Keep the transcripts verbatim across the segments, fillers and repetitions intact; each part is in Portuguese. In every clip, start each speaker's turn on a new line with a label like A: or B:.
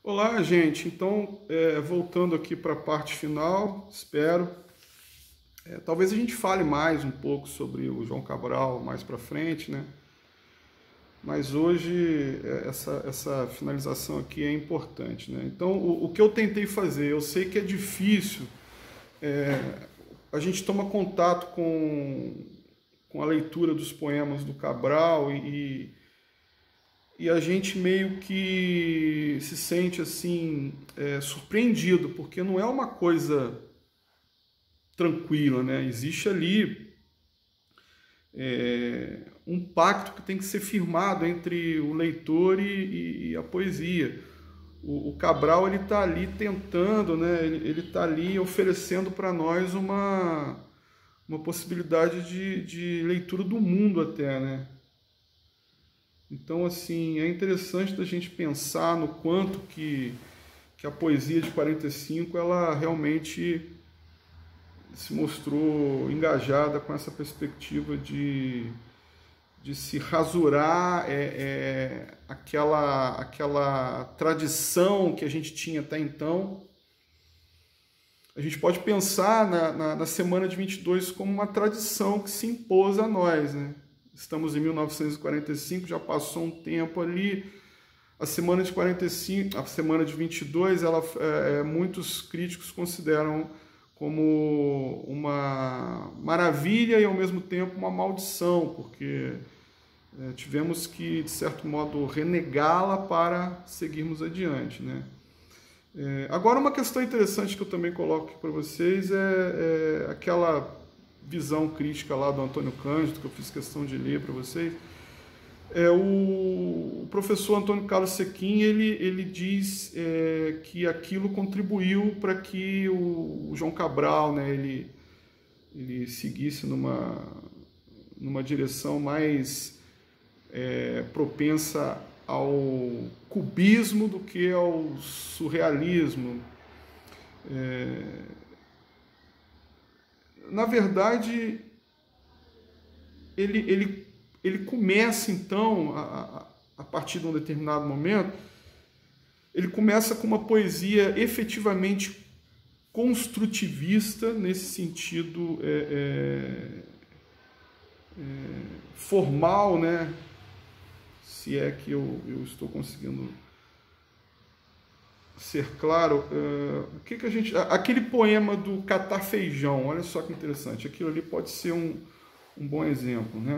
A: Olá, gente. Então, é, voltando aqui para a parte final, espero. É, talvez a gente fale mais um pouco sobre o João Cabral mais para frente, né? Mas hoje é, essa, essa finalização aqui é importante, né? Então, o, o que eu tentei fazer, eu sei que é difícil, é, a gente toma contato com, com a leitura dos poemas do Cabral e, e a gente meio que se sente assim é, surpreendido, porque não é uma coisa tranquila, né? Existe ali é, um pacto que tem que ser firmado entre o leitor e, e a poesia. O, o Cabral ele está ali tentando, né? Ele está ali oferecendo para nós uma uma possibilidade de, de leitura do mundo até, né? Então, assim, é interessante da gente pensar no quanto que, que a poesia de quarenta e cinco ela realmente se mostrou engajada com essa perspectiva de, de se rasurar é, é, aquela, aquela tradição que a gente tinha até então. A gente pode pensar na, na, na Semana de vinte e dois como uma tradição que se impôs a nós, né? Estamos em mil novecentos e quarenta e cinco, já passou um tempo ali. A semana de quarenta e cinco, a semana de vinte e dois, ela, é, muitos críticos consideram como uma maravilha e ao mesmo tempo uma maldição, porque é, tivemos que, de certo modo, renegá-la para seguirmos adiante, né? É, agora, uma questão interessante que eu também coloco aqui para vocês é, é aquela visão crítica lá do Antônio Cândido, que eu fiz questão de ler para vocês. É, o, o professor Antônio Carlos Sequin, ele, ele diz é, que aquilo contribuiu para que o, o João Cabral, né, ele, ele seguisse numa, numa direção mais é, propensa ao cubismo do que ao surrealismo. É, na verdade, ele, ele, ele começa então, a, a partir de um determinado momento, ele começa com uma poesia efetivamente construtivista, nesse sentido é, é, é, formal, né? Se é que eu, eu estou conseguindo ser claro, uh, o que que a gente... Aquele poema do Catar Feijão, olha só que interessante, aquilo ali pode ser um, um bom exemplo, né?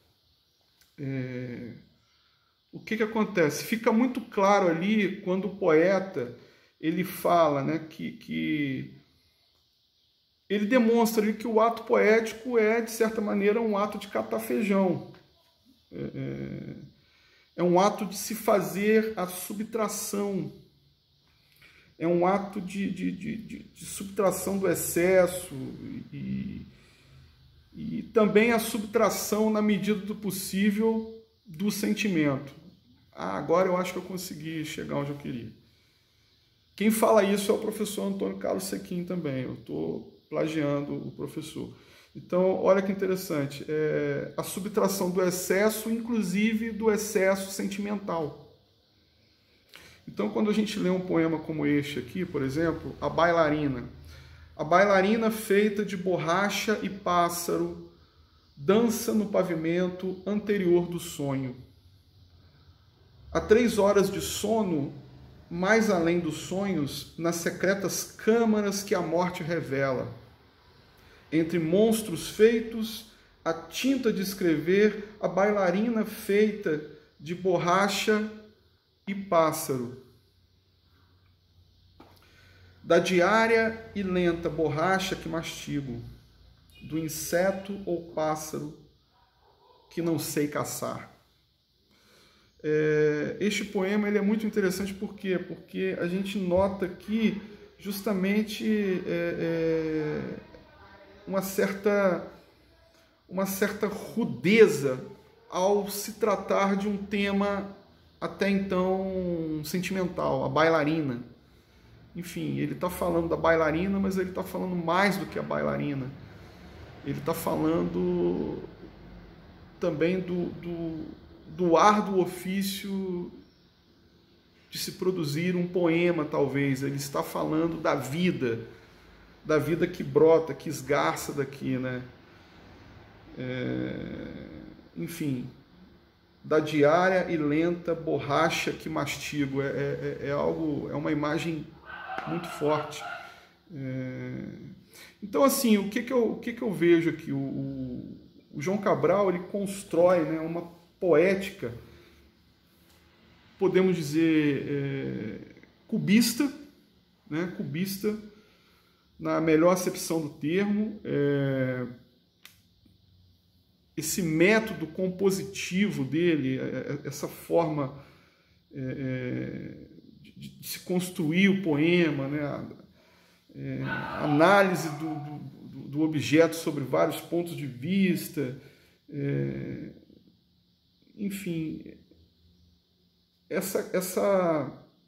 A: É, o que que acontece? Fica muito claro ali quando o poeta, ele fala, né, que, que ele demonstra ali que o ato poético é, de certa maneira, um ato de catar feijão. É, é, é um ato de se fazer a subtração. É um ato de, de, de, de, de subtração do excesso e, e também a subtração, na medida do possível, do sentimento. Ah, agora eu acho que eu consegui chegar onde eu queria. Quem fala isso é o professor Antônio Carlos Sequin também. Eu estou plagiando o professor. Então, olha que interessante. É a subtração do excesso, inclusive do excesso sentimental. Então, quando a gente lê um poema como este aqui, por exemplo, A Bailarina. A bailarina feita de borracha e pássaro dança no pavimento anterior do sonho. Há três horas de sono, mais além dos sonhos, nas secretas câmaras que a morte revela. Entre monstros feitos, a tinta de escrever, a bailarina feita de borracha e pássaro. Da diária e lenta borracha que mastigo, do inseto ou pássaro que não sei caçar. É, este poema ele é muito interessante, por quê? Porque a gente nota aqui justamente é, é, uma certa, uma certa rudeza ao se tratar de um tema até então sentimental, a bailarina. Enfim, ele está falando da bailarina, mas ele está falando mais do que a bailarina. Ele está falando também do, do, do árduo ofício de se produzir um poema, talvez. Ele está falando da vida, da vida que brota, que esgarça daqui, né? É... Enfim, da diária e lenta borracha que mastigo. É, é, é algo, é uma imagem muito forte. É... Então, assim, o que que eu, o que que eu vejo aqui? O, o, o João Cabral, ele constrói, né, uma poética, podemos dizer, é, cubista, né, cubista, na melhor acepção do termo. É, esse método compositivo dele, essa forma é, de, de se construir o poema, né, a, é, a análise do, do, do objeto sobre vários pontos de vista, é, enfim, essa, essa,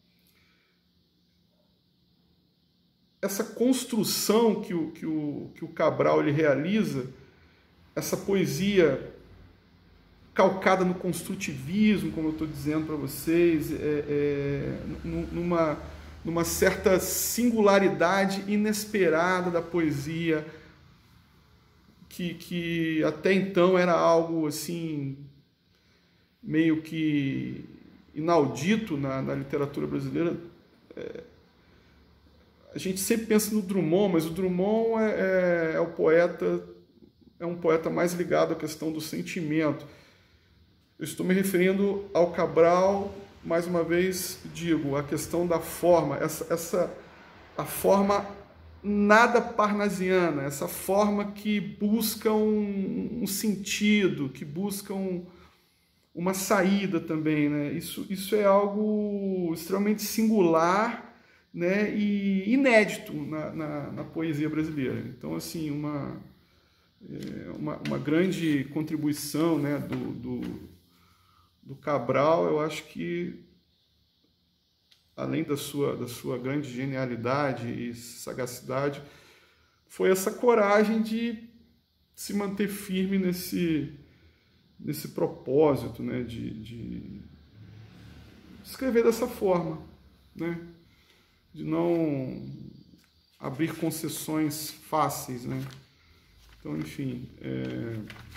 A: essa construção que o, que o, que o Cabral ele realiza, essa poesia calcada no construtivismo, como eu estou dizendo para vocês, é, é, numa, numa certa singularidade inesperada da poesia, que, que até então era algo assim meio que inaudito na, na literatura brasileira. É, a gente sempre pensa no Drummond, mas o Drummond é, é, é o poeta, é um poeta mais ligado à questão do sentimento. Eu estou me referindo ao Cabral, mais uma vez digo, a questão da forma, essa, essa a forma nada parnasiana, essa forma que busca um, um sentido, que busca um, uma saída também, né? Isso, isso é algo extremamente singular, né, e inédito na, na, na poesia brasileira. Então, assim, uma, é, uma, uma grande contribuição, né, do, do do Cabral, eu acho que, além da sua, da sua grande genialidade e sagacidade, foi essa coragem de se manter firme nesse, nesse propósito, né, de, de escrever dessa forma, né, de não abrir concessões fáceis, né. Então, enfim... É...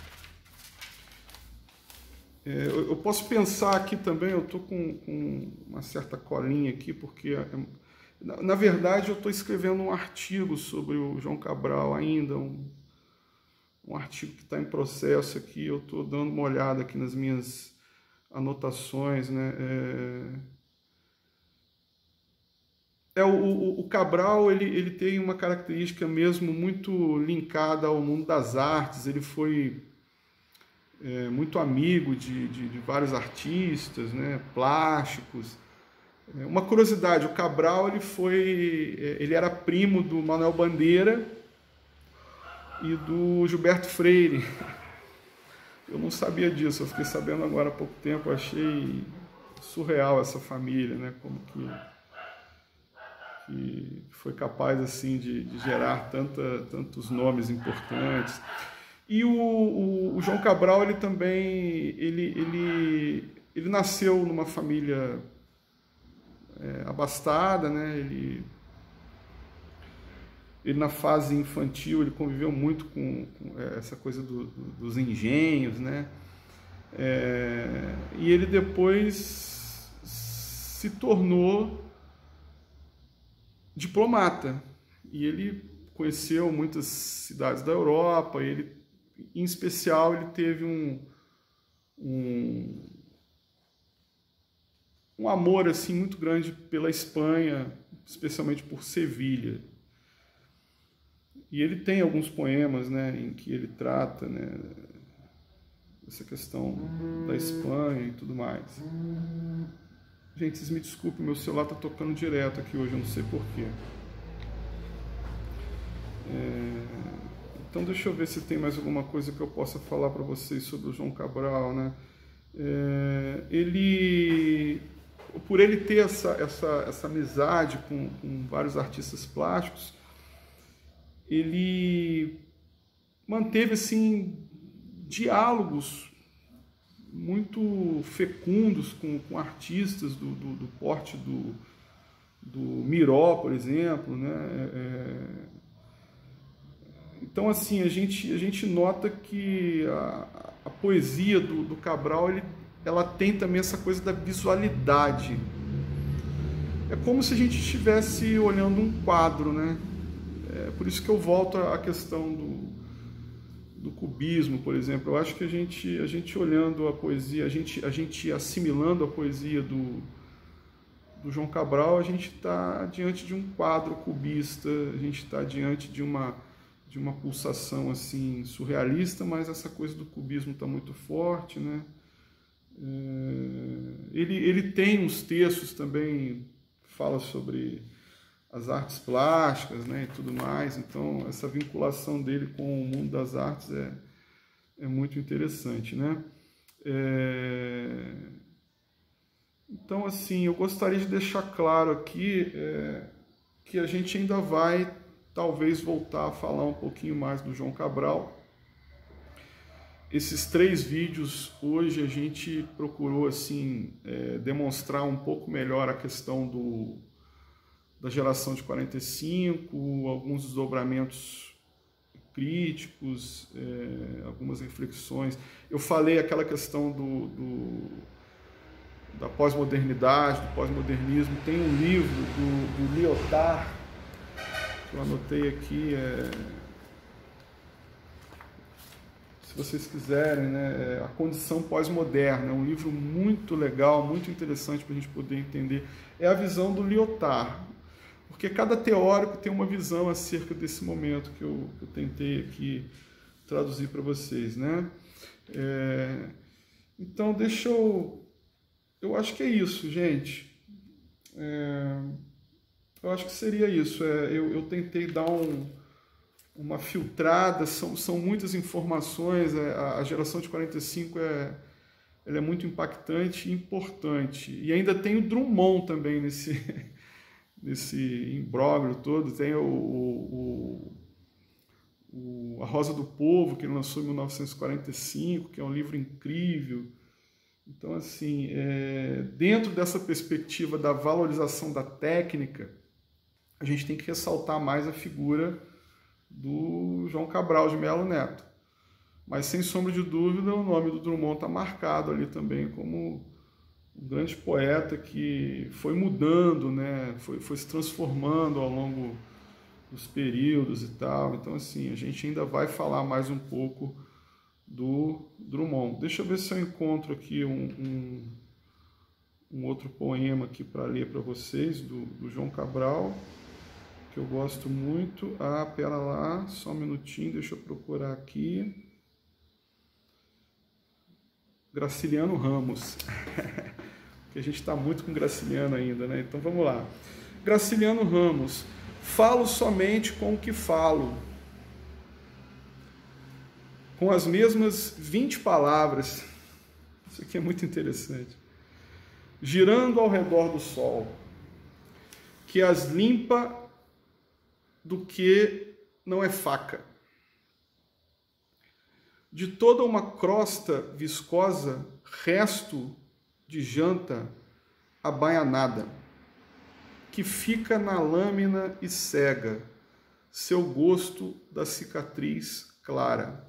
A: Eu posso pensar aqui também, eu estou com, com uma certa colinha aqui, porque, na, na verdade, eu estou escrevendo um artigo sobre o João Cabral ainda, um, um artigo que está em processo aqui, eu estou dando uma olhada aqui nas minhas anotações, né? É, é o, o, o Cabral, ele, ele tem uma característica mesmo muito linkada ao mundo das artes, ele foi... É, muito amigo de, de, de vários artistas, né, plásticos. É, uma curiosidade, o Cabral ele foi, ele era primo do Manuel Bandeira e do Gilberto Freire. Eu não sabia disso, eu fiquei sabendo agora há pouco tempo, eu achei surreal essa família, né, como que, que foi capaz assim de, de gerar tanta, tantos nomes importantes. E o, o, o João Cabral, ele também, ele, ele, ele nasceu numa família é, abastada, né? Ele, ele na fase infantil, ele conviveu muito com, com essa coisa do, do, dos engenhos, né? É, e ele depois se tornou diplomata, e ele conheceu muitas cidades da Europa, e ele em especial, ele teve um, um, um amor assim, muito grande pela Espanha, especialmente por Sevilha. E ele tem alguns poemas, né, em que ele trata, né, essa questão da Espanha e tudo mais. Gente, vocês me desculpem, meu celular está tocando direto aqui hoje, eu não sei porquê. É... Então, deixa eu ver se tem mais alguma coisa que eu possa falar para vocês sobre o João Cabral, né? É, ele, por ele ter essa, essa, essa amizade com, com vários artistas plásticos, ele manteve, assim, diálogos muito fecundos com, com artistas do, do, do porte do, do Miró, por exemplo, né? É, então, assim, a gente, a gente nota que a, a poesia do, do Cabral, ele, ela tem também essa coisa da visualidade. É como se a gente estivesse olhando um quadro, né? É por isso que eu volto à questão do, do cubismo, por exemplo. Eu acho que a gente, a gente olhando a poesia, a gente, a gente assimilando a poesia do, do João Cabral, a gente está diante de um quadro cubista, a gente está diante de uma, de uma pulsação assim, surrealista, mas essa coisa do cubismo está muito forte, né? É, ele, ele tem uns textos também, fala sobre as artes plásticas, né, e tudo mais, então essa vinculação dele com o mundo das artes é, é muito interessante, né? É... Então, assim, eu gostaria de deixar claro aqui é, que a gente ainda vai, talvez, voltar a falar um pouquinho mais do João Cabral. Esses três vídeos, hoje, a gente procurou, assim, é, demonstrar um pouco melhor a questão do, da geração de quarenta e cinco, alguns desdobramentos críticos, é, algumas reflexões. Eu falei aquela questão do... do da pós-modernidade, do pós-modernismo. Tem um livro do, do Lyotard, que eu anotei aqui, é, se vocês quiserem, né, A Condição Pós-Moderna. É um livro muito legal, muito interessante para a gente poder entender. É a visão do Lyotard, porque cada teórico tem uma visão acerca desse momento que eu, que eu tentei aqui traduzir para vocês, né? É, então, deixa eu... Eu acho que é isso, gente. É, eu acho que seria isso. É, eu, eu tentei dar um, uma filtrada, são, são muitas informações. É, a, a geração de quarenta e cinco é, ela é muito impactante e importante. E ainda tem o Drummond também nesse, nesse imbróglio todo. Tem o, o, o, A Rosa do Povo, que ele lançou em mil novecentos e quarenta e cinco, que é um livro incrível. Então, assim, é, dentro dessa perspectiva da valorização da técnica, a gente tem que ressaltar mais a figura do João Cabral de Melo Neto. Mas, sem sombra de dúvida, o nome do Drummond está marcado ali também como um grande poeta que foi mudando, né? foi, foi se transformando ao longo dos períodos e tal. Então, assim, a gente ainda vai falar mais um pouco do Drummond. Deixa eu ver se eu encontro aqui um, um, um outro poema aqui para ler para vocês, do, do João Cabral, que eu gosto muito. Ah, pera lá, só um minutinho, deixa eu procurar aqui. Graciliano Ramos. Porque a gente está muito com Graciliano ainda, né? Então vamos lá. Graciliano Ramos. Falo somente com o que falo, com as mesmas vinte palavras. Isso aqui é muito interessante. Girando ao redor do sol, que as limpa do que não é faca. De toda uma crosta viscosa, resto de janta abaianada, que fica na lâmina e cega, seu gosto da cicatriz clara.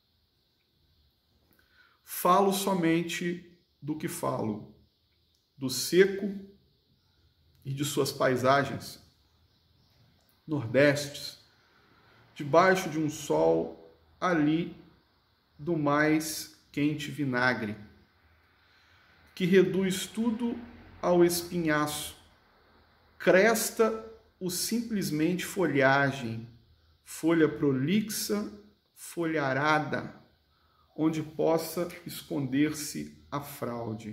A: Falo somente do que falo, do seco e de suas paisagens, nordestes, debaixo de um sol ali do mais quente vinagre, que reduz tudo ao espinhaço, cresta o simplesmente folhagem, folha prolixa, folharada, onde possa esconder-se a fraude.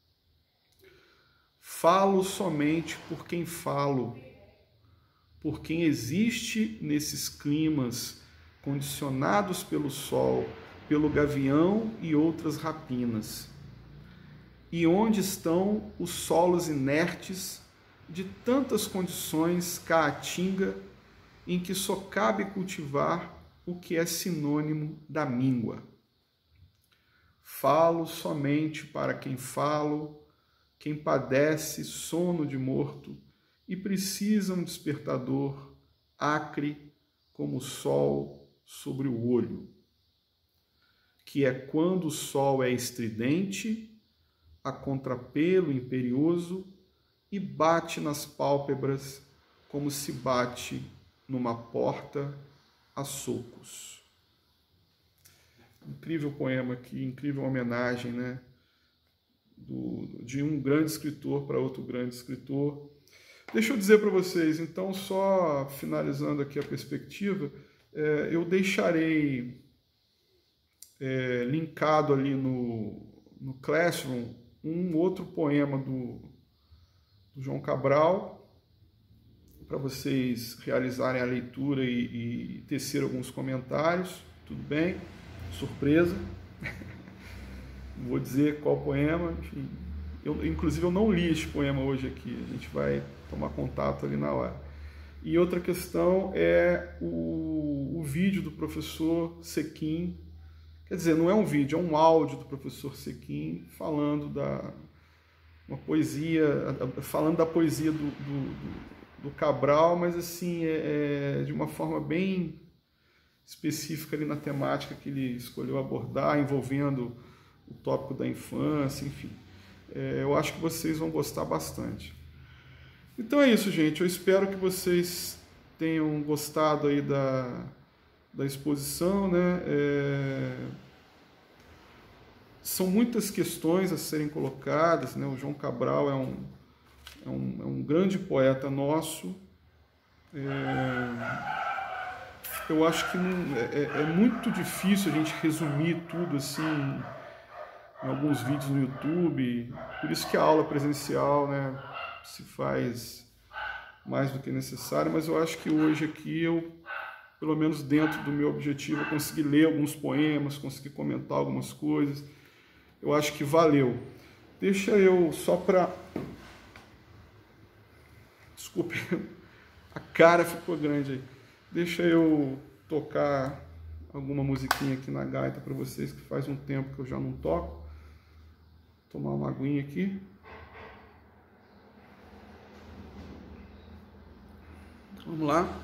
A: Falo somente por quem falo, por quem existe nesses climas condicionados pelo sol, pelo gavião e outras rapinas. E onde estão os solos inertes de tantas condições caatinga em que só cabe cultivar o que é sinônimo da míngua. Falo somente para quem falo, quem padece sono de morto e precisa um despertador acre como o sol sobre o olho, que é quando o sol é estridente, a contrapelo imperioso e bate nas pálpebras como se bate numa porta a socos. Incrível poema aqui, incrível homenagem, né? Do, de um grande escritor para outro grande escritor. Deixa eu dizer para vocês, então, só finalizando aqui a perspectiva, é, eu deixarei é, linkado ali no, no Classroom um outro poema do, do João Cabral, para vocês realizarem a leitura e, e tecer alguns comentários, tudo bem? Surpresa. Não vou dizer qual poema, enfim. Eu, inclusive eu não li este poema hoje aqui, a gente vai tomar contato ali na hora. E outra questão é o, o vídeo do professor Sequim, quer dizer, não é um vídeo, é um áudio do professor Sequim falando da uma poesia, falando da poesia do, do, do Cabral, mas assim, é, é, de uma forma bem específica ali na temática que ele escolheu abordar, envolvendo o tópico da infância, enfim. É, eu acho que vocês vão gostar bastante. Então é isso, gente. Eu espero que vocês tenham gostado aí da, da exposição, né? É, são muitas questões a serem colocadas, né? O João Cabral é um, é um, é um grande poeta nosso. É, eu acho que não, é, é muito difícil a gente resumir tudo assim em alguns vídeos no YouTube, por isso que a aula presencial, né, se faz mais do que necessário, mas eu acho que hoje aqui eu, pelo menos dentro do meu objetivo, eu consegui ler alguns poemas, consegui comentar algumas coisas, eu acho que valeu. Deixa eu só para... Desculpe, a cara ficou grande aí. Deixa eu tocar alguma musiquinha aqui na gaita para vocês, que faz um tempo que eu já não toco. Tomar uma aguinha aqui. Vamos lá.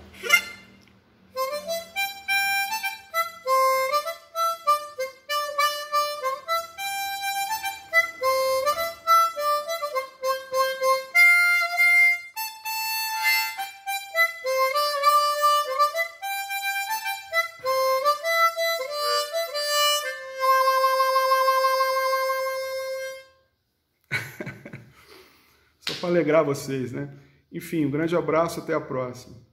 A: Só para alegrar vocês, né? Enfim, um grande abraço, até a próxima.